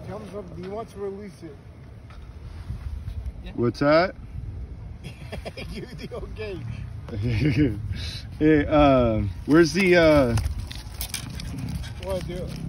Tell him something. He wants to release it. Yeah. What's that? You the okay. Hey, where's the What, dude?